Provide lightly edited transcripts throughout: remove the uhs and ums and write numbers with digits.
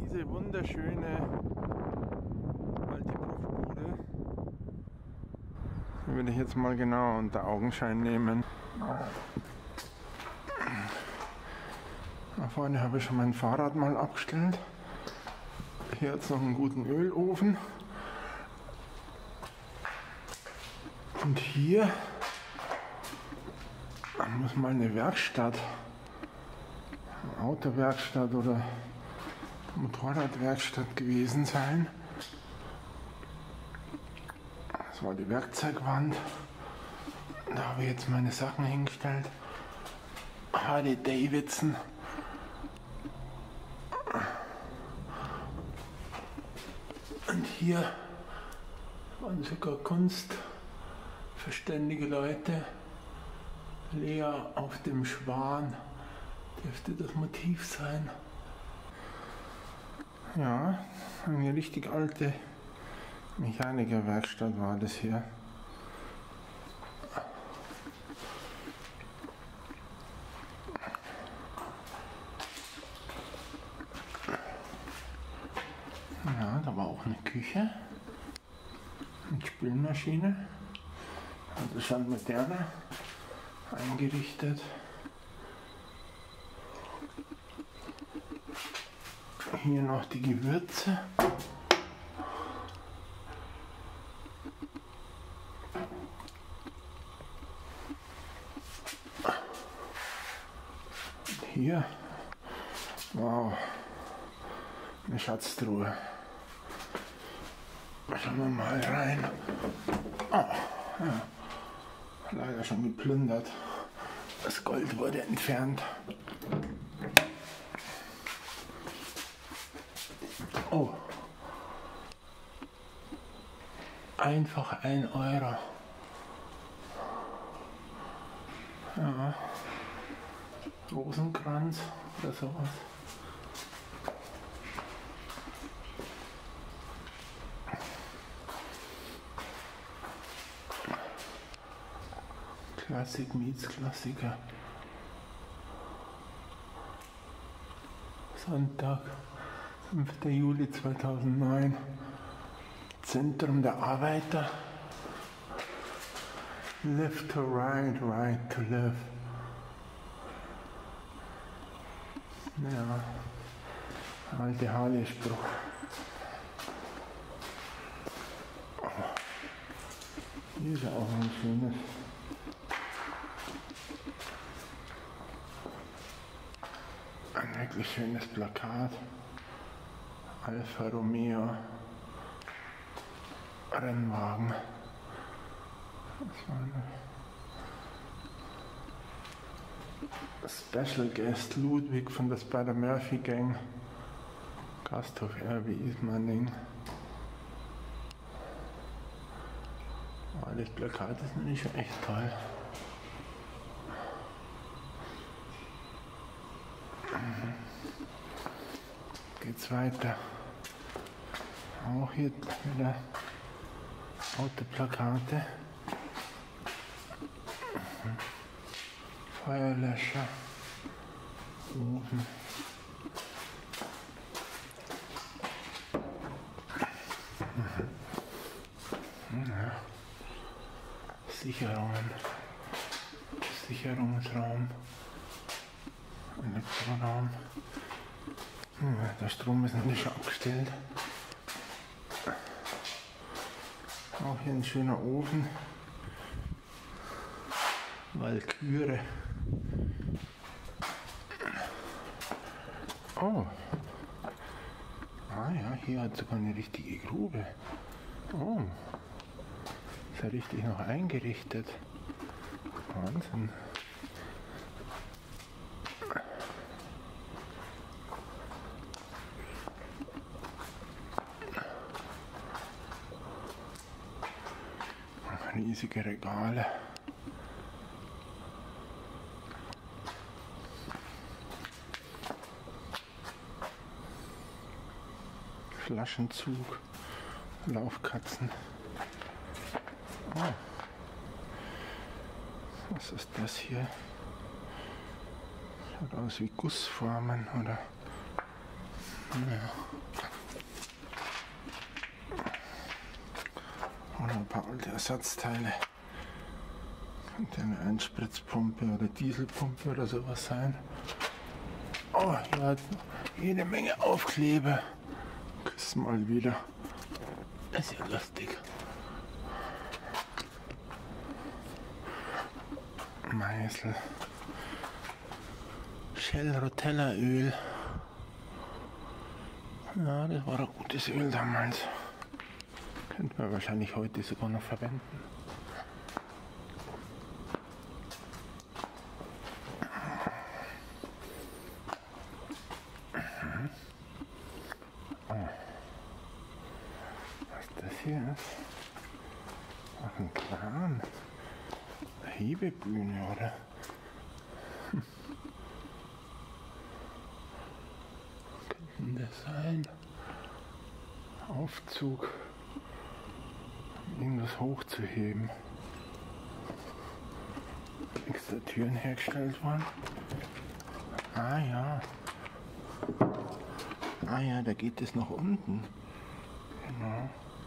Diese wunderschöne alte Bruchbude. Die will ich jetzt mal genau unter Augenschein nehmen. Da vorne habe ich schon mein Fahrrad mal abgestellt. Hier hat es noch einen guten Ölofen. Und hier muss mal eine Werkstatt, eine Autowerkstatt oder Motorradwerkstatt gewesen sein. Das war die Werkzeugwand. Da habe ich jetzt meine Sachen hingestellt. Harley Davidson. Und hier waren sogar kunstverständige Leute. Lea auf dem Schwan dürfte das Motiv sein. Ja, eine richtig alte Mechanikerwerkstatt war das hier. Ja, da war auch eine Küche mit Spülmaschine. Also schon moderner eingerichtet. Hier noch die Gewürze. Und hier, wow, eine Schatztruhe. Schauen wir mal rein. Oh, ja. Leider schon geplündert. Das Gold wurde entfernt. Oh. Einfach 1 Euro. Ja. Rosenkranz oder sowas. Klassik meets Klassiker. Sonntag, 5. Juli 2009. Zentrum der Arbeiter. Live to ride, ride to live. Ja, alte Harley-Spruch. Hier ist ja auch ein schönes. Ein wirklich schönes Plakat. Alfa Romeo Rennwagen. Das war eine Special Guest Ludwig von der Spider-Murphy Gang. Gasthof RW Ismaning. Oh, das Plakat ist nämlich schon echt toll. Geht's weiter. Auch hier wieder Autoplakate. Feuerlöscher. Ofen. Ja. Sicherungen. Sicherungsraum. Elektroraum. Der Strom ist natürlich schon abgestellt. Auch hier ein schöner Ofen. Walküre. Oh. Ah ja, hier hat sogar eine richtige Grube. Oh. Ist ja richtig noch eingerichtet. Wahnsinn. Riesige Regale. Flaschenzug, Laufkatzen. Oh. Was ist das hier? Schaut aus wie Gussformen oder Ja. Oder ein paar alte Ersatzteile. Könnte eine Einspritzpumpe oder Dieselpumpe oder sowas sein. Oh, hier hat jede Menge Aufkleber. Küss mal wieder. Ist ja lustig. Meißel. Shell Rotella Öl. Ja, das war ein gutes Öl damals. Könnte man wahrscheinlich heute sogar noch verwenden. Was das hier ist? Ach, ein Kran. Hebebühne, oder? Könnte das sein? Aufzug. Irgendwas hochzuheben. Extra Türen hergestellt worden. Ah ja. Ah ja, da geht es nach unten. Genau.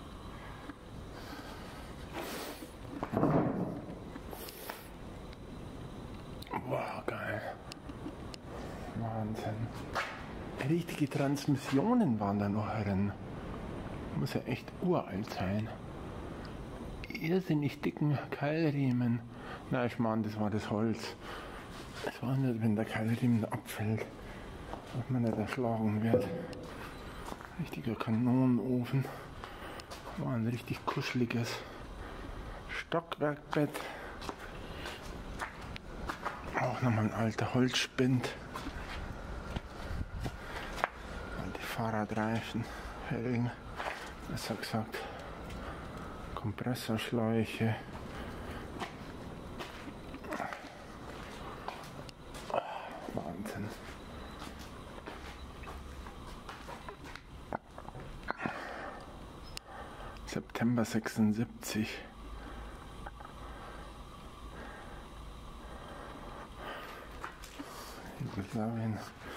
Wow, geil. Wahnsinn. Richtige Transmissionen waren da noch drin. Muss ja echt uralt sein. Irrsinnig dicken Keilriemen. Na, ich meine, das war das Holz. Es war nicht, wenn der Keilriemen abfällt, dass man nicht erschlagen wird. Richtiger Kanonenofen. War ein richtig kuscheliges Stockwerkbett. Auch nochmal ein alter Holzspind. Alte Fahrradreifen, Felgen, besser gesagt. Kompressorschläuche. Wahnsinn. September 76. Jugoslawien.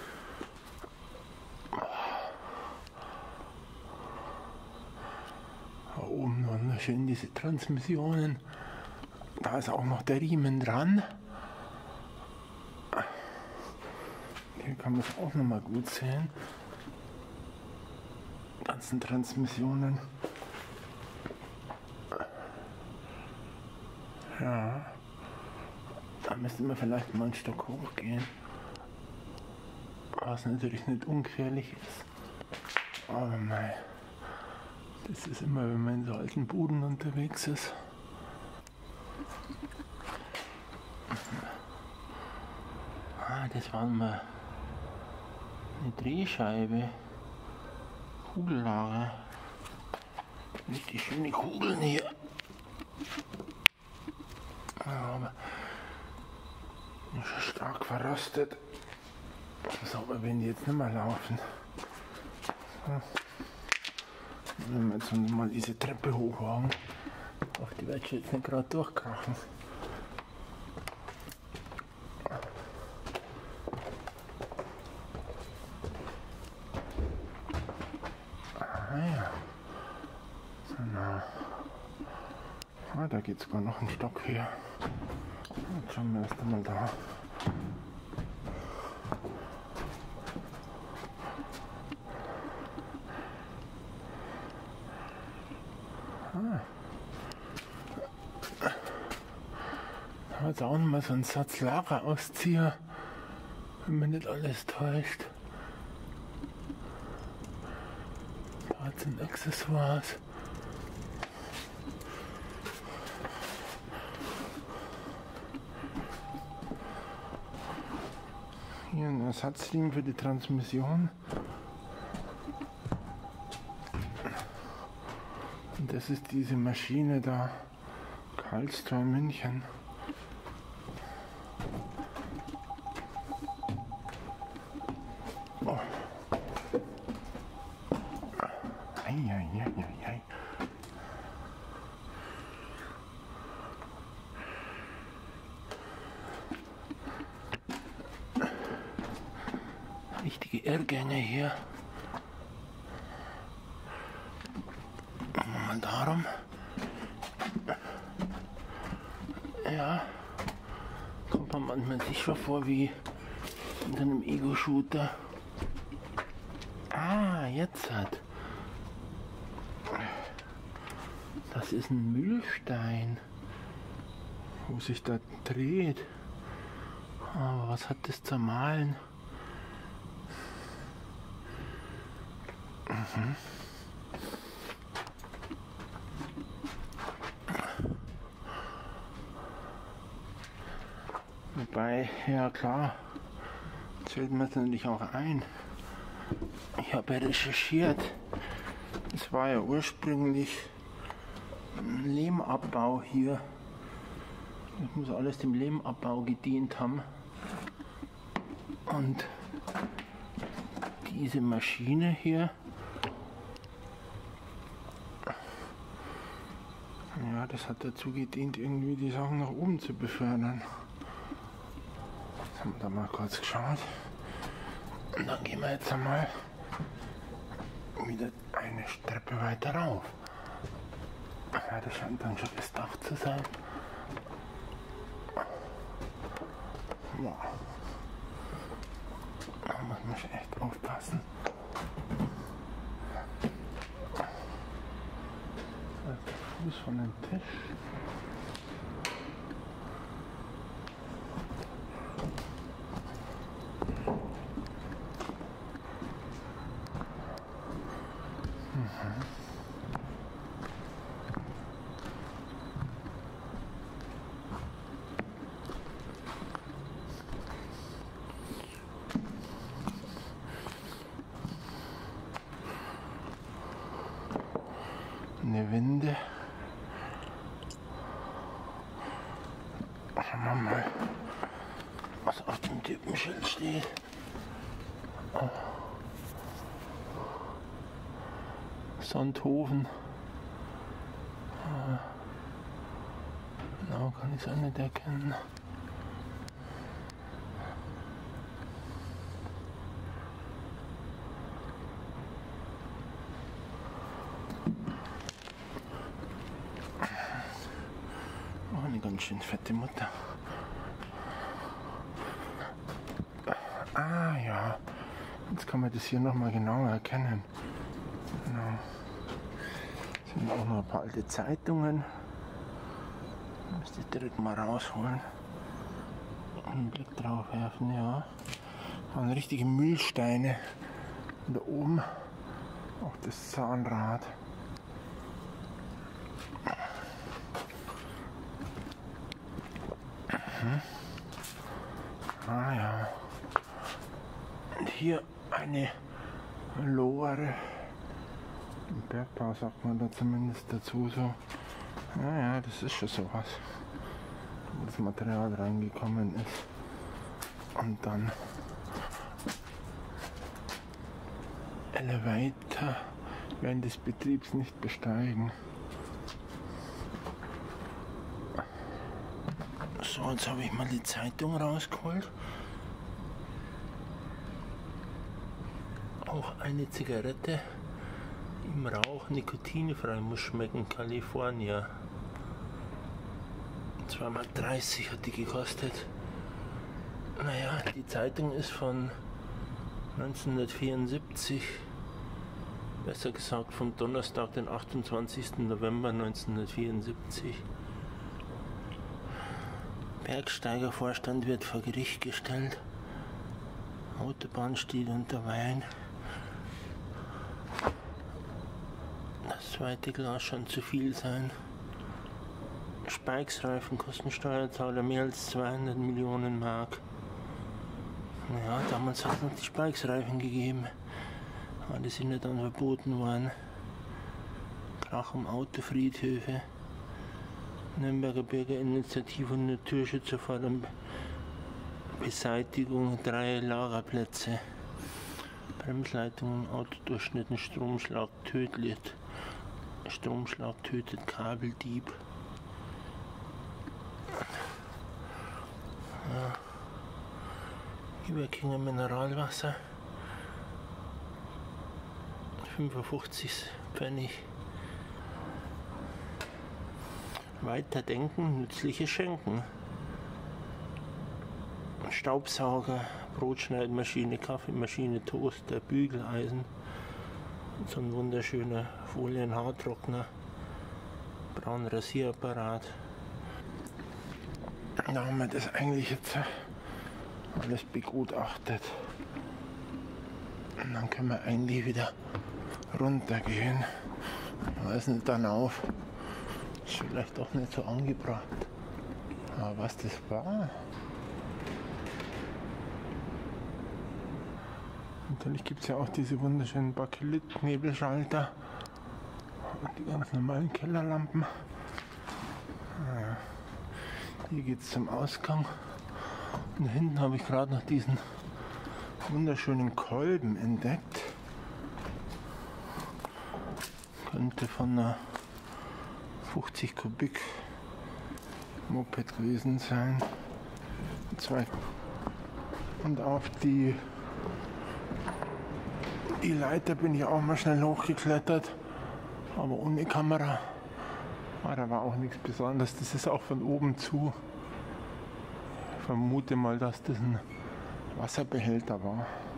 Da oben wunderschön diese Transmissionen. Da ist auch noch der Riemen dran. Hier kann man es auch noch mal gut sehen. Die ganzen Transmissionen. Ja. Da müsste man vielleicht mal ein Stock hochgehen. Was natürlich nicht ungefährlich ist. Aber nein. Das ist immer, wenn man in so alten Buden unterwegs ist. Ah, das war mal eine Drehscheibe. Kugellager. Richtig schöne Kugeln hier. Aber schon stark verrostet. So, aber wenn die jetzt nicht mehr laufen. So. Wenn wir jetzt mal diese Treppe hochwagen. Ach, die wird jetzt nicht gerade durchkrachen. Ah ja. So, na. Ah, da geht sogar noch ein Stock her. Jetzt schauen wir erst einmal da. Da haben wir jetzt auch noch mal so einen Satz Lagerauszieher, wenn mich nicht alles täuscht. Da sind Accessoires. Hier ein Ersatzriemen für die Transmission. Und das ist diese Maschine da, Karlstor München. Oh. Ei. Richtige Irrgänge hier. darum. Ja, kommt man manchmal sich schon vor wie in einem Ego-Shooter. Ah, jetzt hat. Das ist ein Mühlstein, wo sich da dreht. Aber was hat das zu malen? Mhm. Wobei, ja klar, jetzt fällt mir das natürlich auch ein. Ich habe ja recherchiert. Es war ja ursprünglich ein Lehmabbau hier. Das muss alles dem Lehmabbau gedient haben. Und diese Maschine hier, ja, das hat dazu gedient, irgendwie die Sachen nach oben zu befördern. Jetzt haben wir da mal kurz geschaut. Und dann gehen wir jetzt einmal wieder eine Treppe weiter rauf. Ja, das scheint dann schon das Dach zu sein. Ja. Da muss man schon echt aufpassen. Das ist der Fuß von dem Tisch. Eine Winde. Schauen wir mal, was auf dem Typenschild steht. Oh. Sonthofen. Genau, kann ich es auch nicht erkennen. Eine ganz schön fette Mutter. Ah ja, jetzt kann man das hier nochmal genauer erkennen. Genau. Sind auch noch ein paar alte Zeitungen. Müsste ich direkt mal rausholen. Einen Blick drauf werfen, ja. Das waren richtige Mühlsteine. Und da oben auch das Zahnrad. Ah ja. Und hier eine Lore. Im Bergbau sagt man da zumindest dazu so. Naja, das ist schon sowas. Wo das Material reingekommen ist. Und dann Elevator während des Betriebs nicht besteigen. So, jetzt habe ich mal die Zeitung rausgeholt. Auch eine Zigarette im Rauch, nikotinfrei, muss schmecken, California. 2,30 € hat die gekostet. Naja, die Zeitung ist von 1974. Besser gesagt vom Donnerstag, den 28. November 1974. Bergsteigervorstand wird vor Gericht gestellt. Autobahn steht unter Wein. Das zweite Glas schon zu viel sein. Spikes-Reifen kosten Steuerzahler mehr als 200 Millionen Mark. Naja, damals hat es noch die Spikes-Reifen gegeben. Aber die sind ja dann verboten worden. Krach um Autofriedhöfe. Nürnberger Bürgerinitiative und Naturschützer fordern Beseitigung 3 Lagerplätze. Bremsleitung im Auto durchschnitten, Stromschlag tötet. Stromschlag tötet Kabeldieb. Ja. Überkinger Mineralwasser. 55 Pfennig. Weiterdenken, nützliches Schenken. Staubsauger, Brotschneidmaschine, Kaffeemaschine, Toaster, Bügeleisen. So ein wunderschöner Folienhaartrockner, braunen Rasierapparat. Da haben wir das eigentlich jetzt alles begutachtet. Und dann können wir eigentlich wieder runtergehen. Ich weiß nicht, dann auf. Ist vielleicht doch nicht so angebracht. Aber was das war? Natürlich gibt es ja auch diese wunderschönen Bakelit-Nebelschalter und die ganz normalen Kellerlampen. Ja. Hier geht es zum Ausgang. Und hinten habe ich gerade noch diesen wunderschönen Kolben entdeckt. Könnte von einer 50 Kubik Moped gewesen sein. Und auf die Leiter bin ich auch mal schnell hochgeklettert, aber ohne Kamera. Aber da war auch nichts Besonderes. Das ist auch von oben zu. Ich vermute mal, dass das ein Wasserbehälter war.